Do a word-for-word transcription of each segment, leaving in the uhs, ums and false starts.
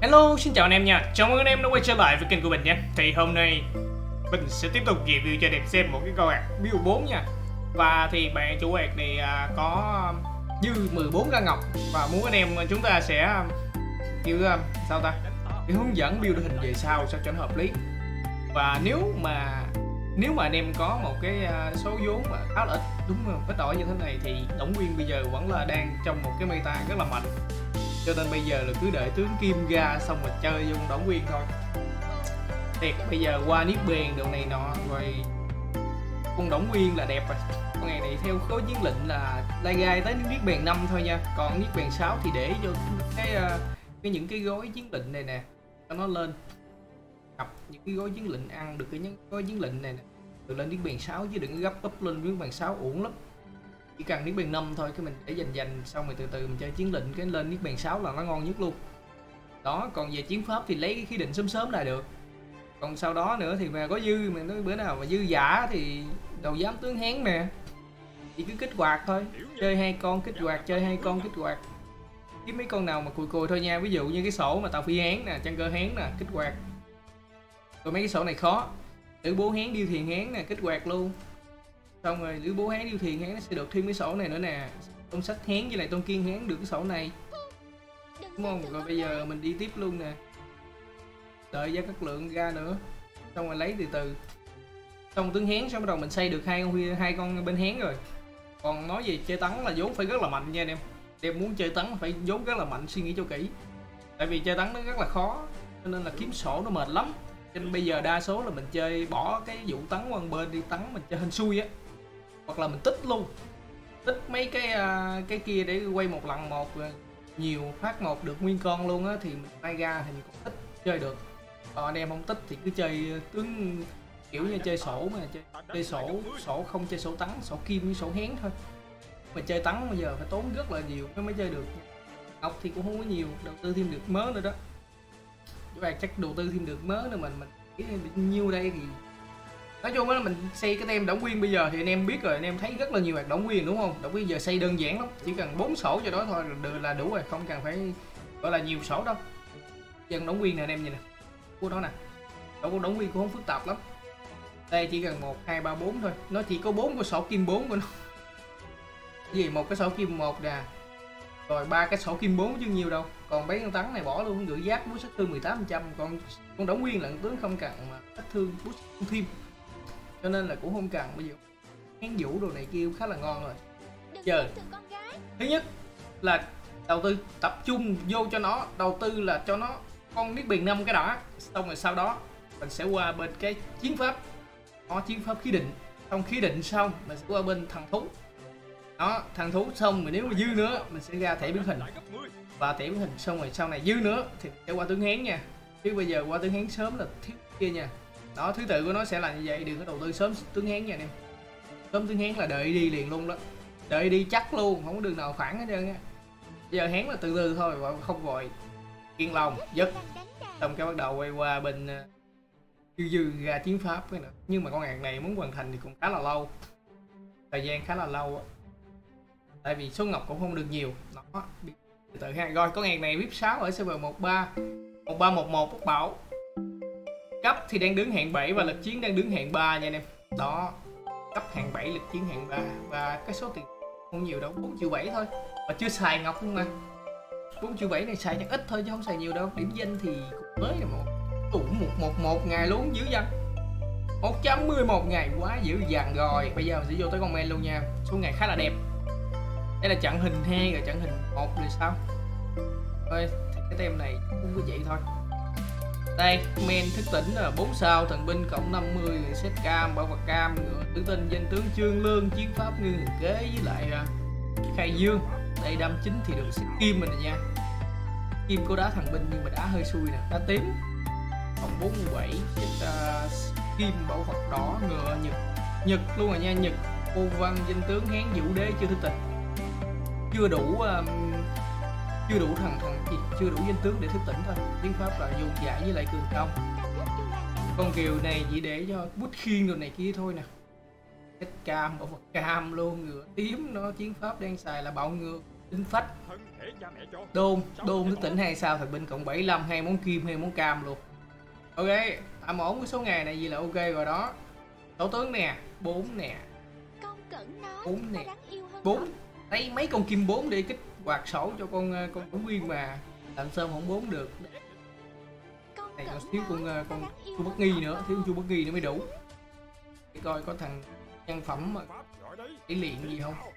Hello, xin chào anh em nha. Chào mừng anh em đã quay trở lại với kênh của mình nha. Thì hôm nay mình sẽ tiếp tục review cho anh em xem một cái con ạc build bốn nha. Và thì bạn chủ ạc này à, có dư mười bốn k ngọc và muốn anh em chúng ta sẽ kiểu sao ta? Cái hướng dẫn build hình về sau sao cho nó hợp lý. Và nếu mà nếu mà anh em có một cái số vốn mà khá là ít, đúng không? Ít ỏi như thế này thì Đổng Quyên bây giờ vẫn là đang trong một cái meta rất là mạnh. Cho nên bây giờ là cứ đợi tướng Kim ra xong rồi chơi vô con Đổng Quyên thôi. Thiệt bây giờ qua niết bàn đồ này nọ rồi con Đổng Quyên là đẹp rồi. Con ngày này theo khối chiến lệnh là lai gai tới niết bàn năm thôi nha. Còn niết bàn sáu thì để cho cái cái những cái gói chiến lệnh này nè cho nó lên. Gặp những cái gói chiến lệnh ăn được cái những gói chiến lệnh này nè. Được lên niết bàn sáu chứ đừng gấp up lên niết bàn sáu uổng lắm. Chỉ cần niết bàn năm thôi cái mình để dành dành xong rồi từ từ mình chơi chiến lệnh cái lên niết bàn sáu là nó ngon nhất luôn. Đó, còn về chiến pháp thì lấy cái khí định sớm sớm là được. Còn sau đó nữa thì mà có dư mà nói bữa nào mà dư giả thì đầu giám tướng Hán nè. Chỉ cứ kích hoạt thôi, chơi hai con kích hoạt, chơi hai con kích hoạt. Kiếm mấy con nào mà cùi cùi thôi nha, ví dụ như cái sổ mà tàu phi Hán nè, chân cơ Hán nè, kích hoạt. Rồi mấy cái sổ này khó. Tử bố Hán điêu thiền Hán nè, kích hoạt luôn. Xong rồi lữ bố Hán điêu thiền Hán nó sẽ được thêm cái sổ này nữa nè. Tôn sách Hán với lại tôn kiên Hán được cái sổ này. Đúng không? Rồi bây giờ mình đi tiếp luôn nè. Đợi Gia Cát Lượng ra nữa. Xong rồi lấy từ từ. Xong tướng Hán xong bắt đầu mình xây được hai con hai con bên Hán rồi. Còn nói về chơi tấn là vốn phải rất là mạnh nha anh em. Em muốn chơi tấn phải vốn rất là mạnh, suy nghĩ cho kỹ. Tại vì chơi tấn nó rất là khó, cho nên là kiếm sổ nó mệt lắm. Cho nên bây giờ đa số là mình chơi bỏ cái vụ tấn qua bên đi tấn mình chơi hên xui á. Hoặc là mình tích luôn. Tích mấy cái uh, cái kia để quay một lần một nhiều phát một được nguyên con luôn á thì mình may ra thì mình cũng tích chơi được. Còn anh em không tích thì cứ chơi tướng kiểu như chơi sổ mà chơi, chơi sổ sổ không chơi sổ tấn, sổ kim với sổ Hán thôi. Mà chơi tấn bây giờ phải tốn rất là nhiều mới mới chơi được. Ngọc thì cũng không có nhiều, đầu tư thêm được mớ nữa đó. Các bạn chắc đầu tư thêm được mớ nữa mình mình nghĩ nhiêu đây thì nói chung là mình xây cái tem Đổng Quyên bây giờ thì anh em biết rồi, anh em thấy rất là nhiều hoạt Đổng Quyên đúng không? Đổng Quyên giờ xây đơn giản lắm, chỉ cần bốn sổ cho đó thôi là đủ rồi, không cần phải gọi là nhiều sổ đâu. Dân Đổng Quyên này anh em nhìn nè, của đó nè, đâu có Đổng Quyên cũng không phức tạp lắm. Đây chỉ cần một hai ba bốn thôi, nó chỉ có bốn cái sổ kim bốn của nó. Cái gì một cái sổ kim một nè, rồi ba cái sổ kim bốn chứ nhiều đâu. Còn mấy con tấn này bỏ luôn, gửi giáp boost sát thương mười tám phần trăm, còn con Đổng Quyên là tướng không cần mà sát thương boost thêm. Cho nên là cũng không cần. Bây giờ Hán Vũ đồ này kia khá là ngon rồi. Giờ thứ nhất là đầu tư tập trung vô cho nó, đầu tư là cho nó con niết bàn năm cái đã. Xong rồi sau đó mình sẽ qua bên cái chiến pháp. Đó, chiến pháp khí định. Xong khí định xong mình sẽ qua bên thần thú. Đó, thần thú xong rồi nếu mà dư nữa mình sẽ ra thể biến hình. Và thể biến hình xong rồi sau này dư nữa thì sẽ qua tướng Hán nha. Chứ bây giờ qua tướng Hán sớm là thiếu kia nha. Đó, thứ tự của nó sẽ là như vậy, đừng có đầu tư sớm tướng Hán nha anh em. Sớm tướng Hán là đợi đi liền luôn đó. Đợi đi chắc luôn, không có đường nào phản hết trơn á. Bây giờ Hán là từ từ thôi, không vội. Kiên lòng, dứt. Xong cái bắt đầu quay qua bên dư dư ra chiến pháp cái nữa. Nhưng mà con ạc này muốn hoàn thành thì cũng khá là lâu. Thời gian khá là lâu á. Tại vì số ngọc cũng không được nhiều. Nó từ từ ha. Rồi con ạc này vê i pê sáu ở server một ba một ba một một Quốc Bảo. Cấp thì đang đứng hạng bảy và lực chiến đang đứng hạng ba nha anh em. Đó, cấp hạng bảy, lực chiến hạng ba và cái số tiền không nhiều đâu, bốn triệu bảy thôi. Và chưa xài ngọc luôn mà. bốn triệu bảy này xài chắc ít thôi chứ không xài nhiều đâu. Điểm danh thì cũng mới là một cũng một một một ngày luôn, dữ dằn. một trăm mười một ngày quá dữ dằn rồi. Bây giờ mình sẽ vô tới comment luôn nha. Số ngày khá là đẹp. Đây là trận hình hai rồi trận hình một rồi sao? Thôi, thì cái tem này cũng có vậy thôi. Đây, men thức tỉnh là bốn sao, thần binh cộng năm mươi, set cam, bảo vật cam, ngựa tử tinh, danh tướng Trương Lương, chiến pháp ngư kế với lại uh, khai dương. Đây đam chính thì được set kim mình nè nha. Kim có đá thần binh nhưng mà đá hơi xui nè, đá tím. Cộng bốn mươi bảy, set uh, kim, bảo vật đỏ, ngựa nhật, nhật luôn rồi nha, nhật, ô văn, danh tướng Hán Vũ Đế chưa thức tỉnh. Chưa đủ um, chưa đủ thằng thằng gì chưa đủ danh tướng để thức tỉnh thôi. Chiến pháp là dùng giải với lại cường công. Con kiều này chỉ để cho bút khiên rồi này kia thôi nè. Hết cam, bảo vật cam luôn, ngựa tím. Nó chiến pháp đang xài là bạo ngựa tinh phách. Đôn, đôn thức tỉnh hai sao, thần binh cộng bảy mươi lăm, hai món kim, hai món cam luôn. Ok, tạm ổn cái số ngày này gì là ok rồi đó. Tổ tướng nè, bốn nè. bốn nè. bốn. Lấy mấy con kim bốn để kích hoạt sổ cho con con Tổng Nguyên mà. Làm sao không bốn được. Này còn thiếu con con Chu Bất Nghi nữa, thiếu Chu Bất Nghi nữa mới đủ. Để coi có thằng nhân phẩm mà để luyện gì không.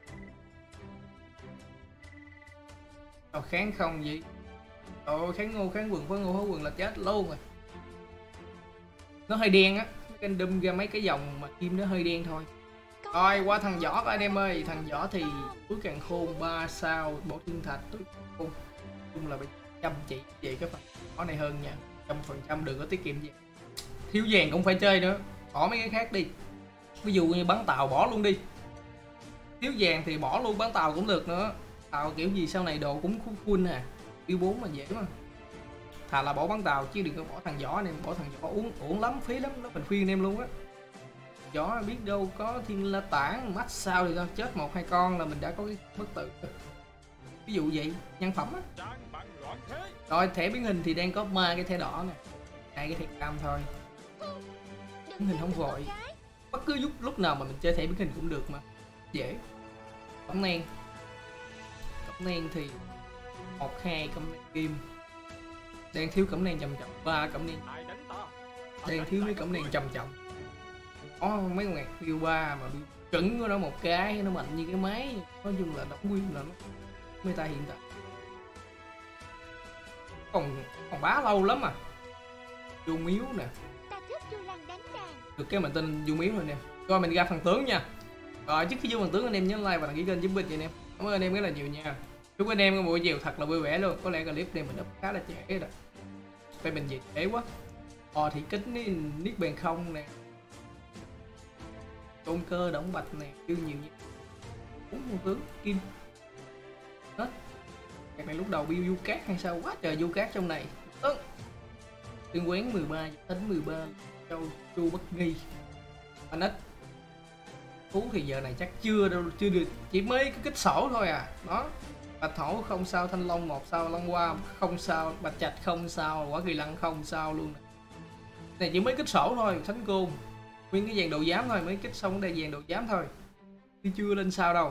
Tao kháng không vậy. Trời, kháng ngô kháng quần với ngô hố quần là chết luôn rồi. Nó hơi đen á, cái đâm ra mấy cái dòng mà kim nó hơi đen thôi. Rồi qua thằng võ các anh em ơi, thằng võ thì túi càng khôn ba sao, bộ thiên thạch túi khôn. Chung là phải chăm chỉ vậy cái phần võ này hơn nha. Trăm phần trăm đừng có tiết kiệm gì. Thiếu vàng cũng phải chơi nữa, bỏ mấy cái khác đi. Ví dụ như bắn tàu bỏ luôn đi. Thiếu vàng thì bỏ luôn bắn tàu cũng được nữa. Tàu kiểu gì sau này đồ cũng full nè. Yêu bốn mà dễ mà. Thà là bỏ bắn tàu chứ đừng có bỏ thằng võ này, bỏ thằng võ uống uổng lắm, phí lắm, nó mình khuyên em luôn á. Võ biết đâu có thiên la tản mắt sao thì sao, chết một hai con là mình đã có cái bất tử. Ví dụ vậy, nhân phẩm á. Rồi thẻ biến hình thì đang có ba cái thẻ đỏ nè, hai cái thẻ cam thôi. Biến hình không vội, bất cứ lúc lúc nào mà mình chơi thẻ biến hình cũng được mà, dễ. Cẩm nang, cẩm nang thì một hai cẩm nang kim, đang thiếu cẩm nang trầm trọng, ba cẩm nang, đang thiếu mấy cẩm nang trầm trọng. Có mấy con ngạc phiêu ba mà bị chuẩn của nó một cái nó mạnh như cái máy, nói chung là đóng nguyên là nó người ta hiện tại còn còn bá lâu lắm à. Vô miếu nè, được cái mình tên vô miếu rồi nè. Rồi mình ra phần tướng nha. Rồi trước khi vô phần tướng anh em nhớ like và đăng ký kênh giúp mình vậy anh em. Cảm ơn anh em rất là nhiều nha. Chúc anh em có buổi chiều thật là vui vẻ luôn. Có lẽ clip này mình up khá là trễ rồi, phải mình về trễ quá. Ò thì kính niết bàn không nè, tôn cơ động bạch nè, chưa nhiều như bốn con tướng kim hết. Cái này lúc đầu biêu du cát hay sao quá trời du cát trong này. Ừ. Tuyên quán mười ba, tính mười ba, châu Chu Bất Nghi, anh ít. Phú thì giờ này chắc chưa đâu, chưa được, chỉ mới cái kích sổ thôi à. Đó, bạch hổ không sao, thanh long một sao, long hoa không sao, bạch trạch không sao, quả kỳ lân không sao luôn. Này chỉ mới kích sổ thôi, thánh côn nguyên cái dàn đồ giám thôi, mới kích xong đây dàn đồ giám thôi, chứ chưa lên sao đâu.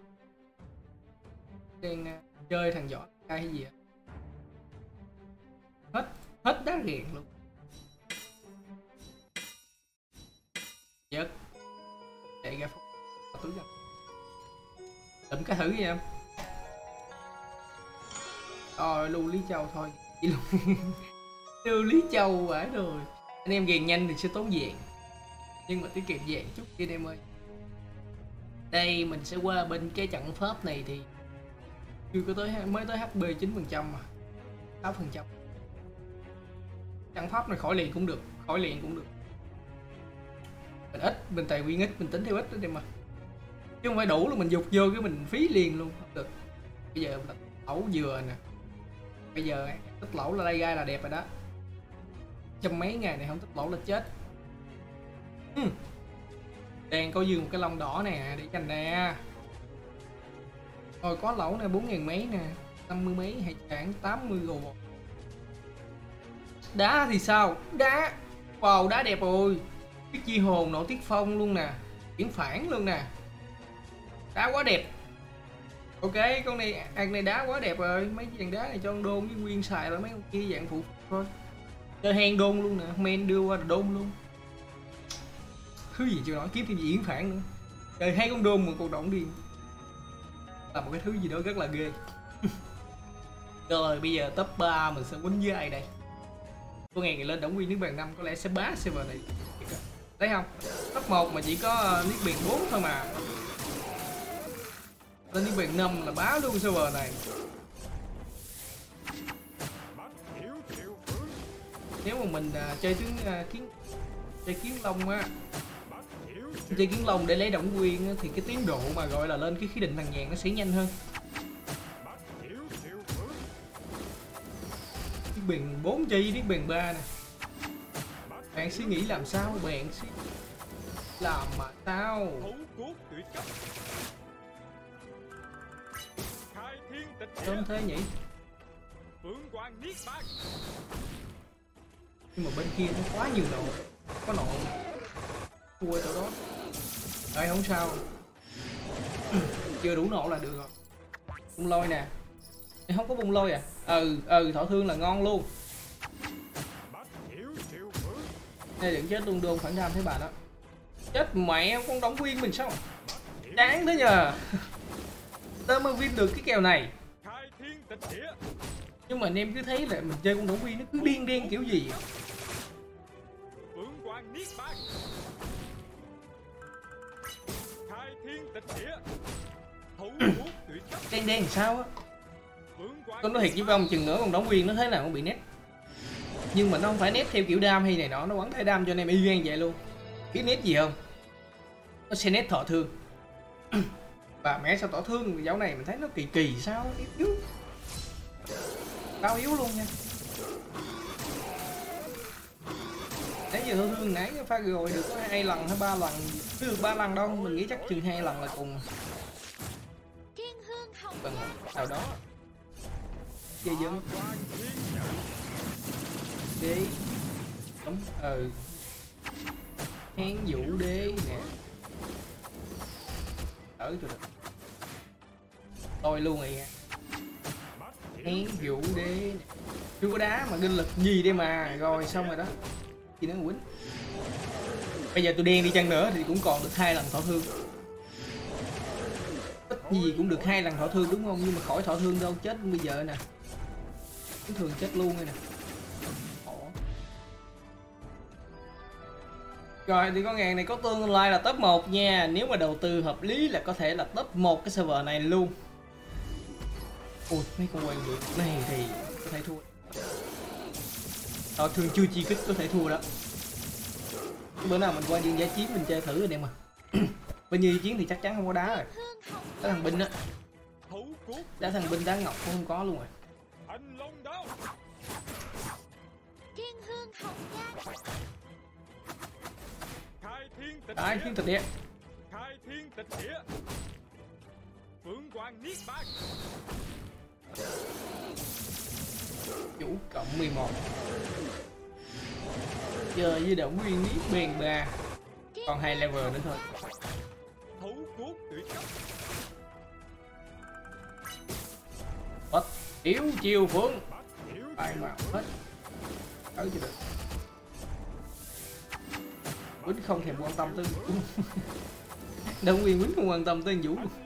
Đang uh, chơi thằng võ cái hay gì à? hết hết đá ghiền luôn. Chết chạy ra túi ra tụm cái thử gì em. Rồi lưu Lý Châu thôi lưu Lý Châu phải rồi. Anh em ghiền nhanh thì sẽ tốn vàng, nhưng mà tiết kiệm vàng chút đi anh em ơi. Đây mình sẽ qua bên cái trận pháp này thì chưa có tới, mới tới hát pê chín phần trăm mà sáu phần trăm. Trận pháp này khỏi liền cũng được, khỏi liền cũng được. Mình ít, mình tài nguyên ít, mình tính theo ít đó em mà, chứ không phải đủ là mình dục vô cái mình phí liền luôn, không được. Bây giờ là ẩu dừa nè, bây giờ tích lỗ là đây gai là đẹp rồi đó. Trăm mấy ngày này không tích lỗ là chết. Hmm. Đang có dư một cái lông đỏ nè để canh nè. Rồi có lỗ nè, bốn ngàn mấy nè, năm mươi mấy hay chẳng tám mươi gồ. Đá thì sao? Đá. Wow, đá đẹp rồi. Cái chi hồn nổ tiết phong luôn nè, chuyển phản luôn nè. Đá quá đẹp. Ok, con này ăn này đá quá đẹp rồi. Mấy dàn đá này cho con đôn với nguyên xài rồi, mấy con kia dạng phụ thôi. Chơi hang đôn luôn nè, men đưa qua là đôn luôn. Thứ gì chưa nói, kiếm thêm gì yến phản nữa. Chơi hai con đôn một cuộc động điên là một cái thứ gì đó rất là ghê. Rồi bây giờ top ba mình sẽ quýnh với ai đây. Có ngày ngày lên đóng nguyên niết bàn năm có lẽ sẽ bá server này. Thấy không? Top một mà chỉ có niết bàn bốn thôi mà. Lên niết bàn năm là bá luôn server này. Nếu mà mình uh, chơi tiếng uh, kiến chơi kiến long á, chơi kiến long để lấy động nguyên á, thì cái tiến độ mà gọi là lên cái khí định thằng vàng nó sẽ nhanh hơn. Niết bàn bốn chi, niết bàn ba nè. Bạn suy nghĩ làm sao, bạn suy làm mà sao. Sớm thế nhỉ? Nhưng mà bên kia nó quá nhiều nộ. Có nộ thua chỗ đó. Đây không sao. Chưa đủ nộ là được rồi. Bung lôi nè. Không có bung lôi à? Ừ, ừ, thọ thương là ngon luôn. Đây đừng chết luôn đôn phản đam thấy bà đó. Chết mẹ con đóng viên mình sao? Đáng thế nhờ. Tớ mới win được cái kèo này. Nhưng mà anh em cứ thấy là mình chơi con đóng viên nó cứ điên điên kiểu gì. Đen đen sao á? Con nói thiệt với ông, chừng nữa con đóng viên nó thế nào cũng bị nét. Nhưng mà nó không phải nét theo kiểu đam hay này nọ, nó bắn thay đam cho anh em y gan vậy luôn. Biết nét gì không? Nó sẽ nét thọ thương. Và mẹ sao tỏ thương dạo này mình thấy nó kỳ kỳ sao yếu yếu. Tao yếu luôn nha. Nãy giờ thọ thương nãy pha rồi được có hai lần hay ba lần, chưa được ba lần đâu, mình nghĩ chắc chừng hai lần là cùng. Vâng, nào đó. Dây dưng. Đi. Đúng, ừ. Hén vũ đế nè. Đỡ cho được. Tôi luôn rồi nha. Hén vũ đế nè. Chưa có đá mà kinh lực gì đây mà. Rồi xong rồi đó. Gì nữa quýnh. Bây giờ tôi đen đi chăng nữa thì cũng còn được hai lần thọ thương. Ít gì cũng được hai lần thọ thương đúng không? Nhưng mà khỏi thọ thương đâu, chết bây giờ nè. Cũng thường chết luôn rồi nè. Rồi thì con ngàn này có tương lai là top một nha. Nếu mà đầu tư hợp lý là có thể là top một cái server này luôn. Ui mấy con quan được này thì có thể thua. Thọ thương chưa chi kích có thể thua đó. Bữa nào mình qua dương giá chiến mình chơi thử rồi em mà. Bên như chiến thì chắc chắn không có đá rồi. Đá thằng binh á. Đá thằng binh đá ngọc cũng không có luôn rồi. Đấy, thiên tịch địa. Khai thiên tịch địa. Phượng Hoàng Niết Bàn. Chủ cộng mười một. Chơi với động nguyên Niết Bàn ba. Còn hai level nữa thôi. Thấu cốt tuyệt cấp. Bất yếu chiêu phương. Phải vào hết. Tới chưa được. Quýnh không thèm quan tâm tới Vũ. Động Nguyên Quýnh không quan tâm tới Vũ luôn.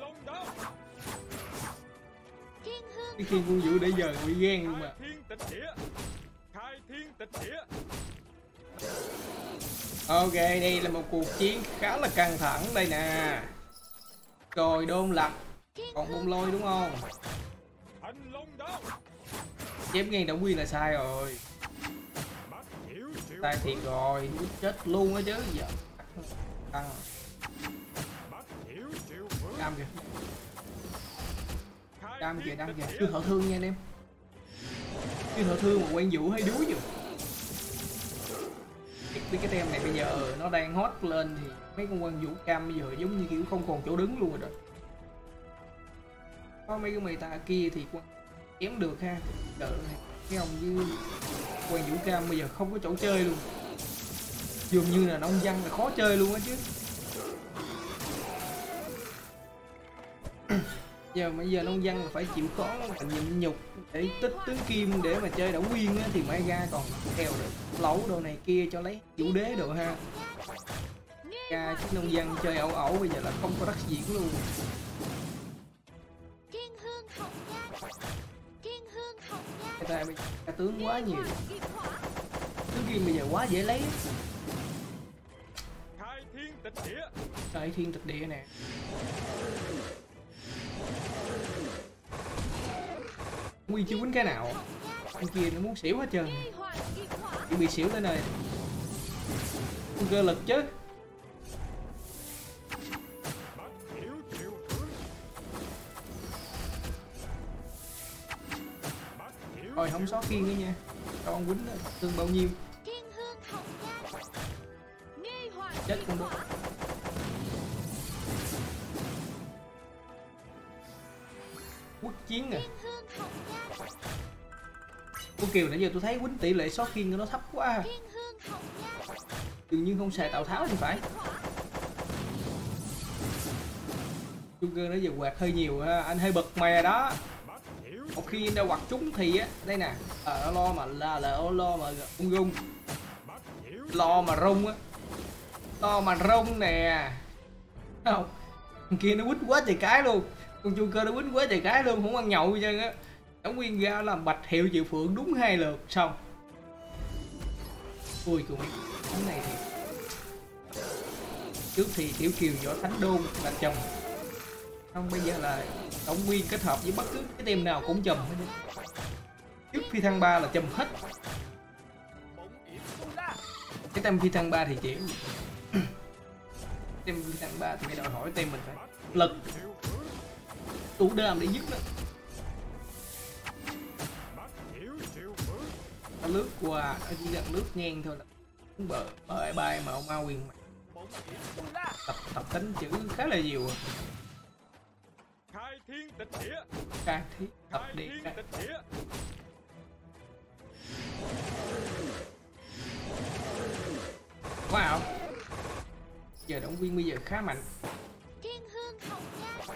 Cái khi con Vũ để giờ bị ghen luôn mà. Ok, đây là một cuộc chiến khá là căng thẳng đây nè. Rồi đôn lập. Còn bông lôi đúng không? Chém ngang Động Nguyên là sai rồi. Sai thiệt rồi, chết luôn á chứ giờ. Tăng. Đam kìa. Đam kìa, đam kìa. Chưa thọ thương nha anh em. Chưa thọ thương mà quen Vũ hay đuối nhiều. Biết cái tem này bây giờ nó đang hot lên thì mấy con quan Vũ cam bây giờ giống như kiểu không còn chỗ đứng luôn rồi đó. Có mấy cái meta kia thì chém được ha. Đợi này. Cái ông với quan Vũ cam bây giờ không có chỗ chơi luôn. Dường như là nông dân là khó chơi luôn á chứ. Giờ bây giờ nông dân là phải chịu khó và nhịn nhục để tích tướng kim để mà chơi đảo nguyên á, thì mai ra còn theo được lẩu đồ này kia cho lấy chủ đế đồ ha. Ra chứ nông dân chơi ẩu ẩu bây giờ là không có đắc diện luôn. Tại bây giờ tướng quá nhiều. Tướng kim bây giờ quá dễ lấy. Khai thiên tịch địa. Khai thiên tịch địa nè. Nguyên chưa quýnh cái nào. Con kia nó muốn xỉu hết trơn. Chỉ bị xỉu tới nơi. Cơ lực chứ. Rồi không xót kiên nữa nha. Cho con quýnh tương bao nhiêu. Chết con đó. Quốc chiến nè. Cô Kiều nãy giờ tôi thấy quýnh tỷ lệ xóa khiên của nó thấp quá. Dường như không xài Tào Tháo thì phải. Joker nãy giờ quạt hơi nhiều ha. Anh hơi bực mè đó. Một khi anh đã quạt trúng thì á, đây nè, à, nó lo mà là là lo mà ung dung, lo mà rung á, lo mà rung nè, không? Thằng kia nó quýnh quá trời cái luôn, con Joker nó quýnh quá trời cái luôn, không ăn nhậu gì trơn á. Đóng Nguyên ra làm Bạch Hiệu Triệu Phượng đúng hai lượt xong. Ui cùng cái này thì trước thì Tiểu Kiều Võ Thánh Đôn là chồng, không bây giờ là Đổng Nguyên kết hợp với bất cứ cái team nào cũng chùm hết. Trước Phi Thăng ba là chùm hết. Cái team Phi Thăng ba thì chịu. Team Phi Thăng ba thì phải đòi hỏi team mình phải lực đủ đam để dứt đó. Nó lướt qua, nó chỉ cần lướt ngang thôi là bờ bờ bay mà ông Ma Quyền tập tập tính chữ khá là nhiều. Khai thiên tịch địa. Khai thiên tập địa. Wow. Giờ Đổng Viên bây giờ khá mạnh. Thiên hương hồng nha.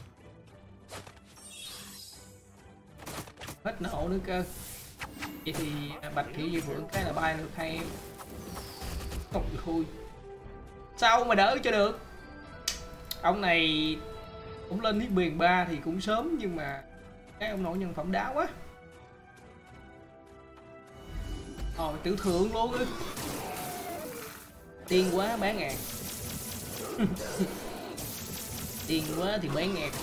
Hết nổ nữa cơ. Vậy thì Bạch Thị Di Phượng cái là bay được hay em. Không được khui. Sao mà đỡ cho được. Ông này cũng lên thiết biển ba thì cũng sớm nhưng mà cái ông nội nhân phẩm đá quá. Ồ tiểu thượng luôn á. Tiên quá bán ngàn. Tiên quá thì bán ngàn.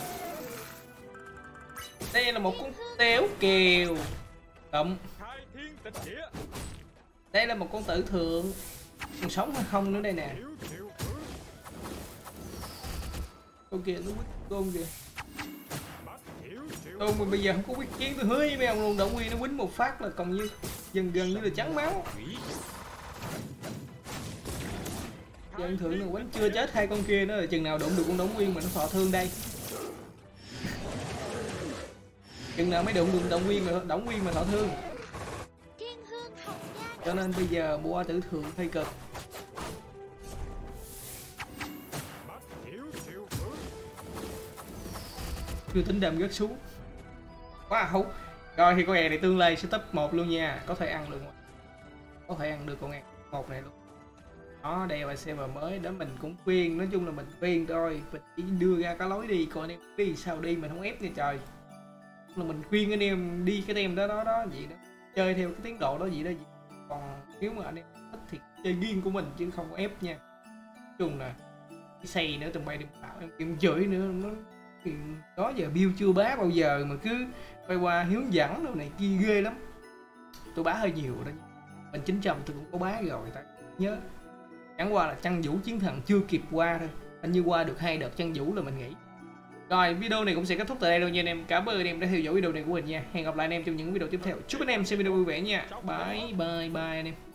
Đây là một con Tiểu Kiều cộng. Đây là một con tử thượng. Còn sống hay không nữa đây nè. Con kìa nó quýt con kìa. Tôi mà bây giờ không có quyết chiến tôi hứa với mấy ông luôn. Đổng Nguyên nó quýnh một phát là còn như dần gần như là trắng máu. Dân thượng là quánh chưa chết hai con kia nữa là chừng nào đụng được con Đổng Nguyên mà nó thọ thương đây. Chừng nào mới đụng được Đổng Nguyên mà Đổng Nguyên mà thọ thương. Cho nên bây giờ mua tử thượng hơi cực. Chưa tính đâm gất xuống. Quá hấu. Rồi thì con ghẹ này tương lai sẽ top một luôn nha. Có thể ăn được. Có thể ăn được con ghẹ một này luôn. Đó đây là server mới đó mình cũng khuyên. Nói chung là mình khuyên thôi. Mình chỉ đưa ra cái lối đi. Còn anh em đi sao đi mình không ép nha trời. Là mình khuyên anh em đi cái tem đó đó đó vậy đó. Chơi theo cái tiến độ đó vậy đó vậy. Còn nếu mà anh em thích thì chơi riêng của mình chứ không có ép nha. Nói chung là cái xây nữa tầm bay đi bảo em em chửi nữa nó đó giờ build chưa bá bao giờ mà cứ quay qua hướng dẫn đâu này kia ghê lắm. Tôi bá hơi nhiều đó. Mình chín trăm tôi cũng có bá rồi ta nhớ. Chẳng qua là Trăng Vũ Chiến Thần chưa kịp qua thôi. Anh như qua được hai đợt Trăng Vũ là mình nghĩ. Rồi video này cũng sẽ kết thúc tại đây luôn nha anh em. Cảm ơn anh em đã theo dõi video này của mình nha. Hẹn gặp lại anh em trong những video tiếp theo. Chúc anh em xem video vui vẻ nha. Bye bye bye anh em.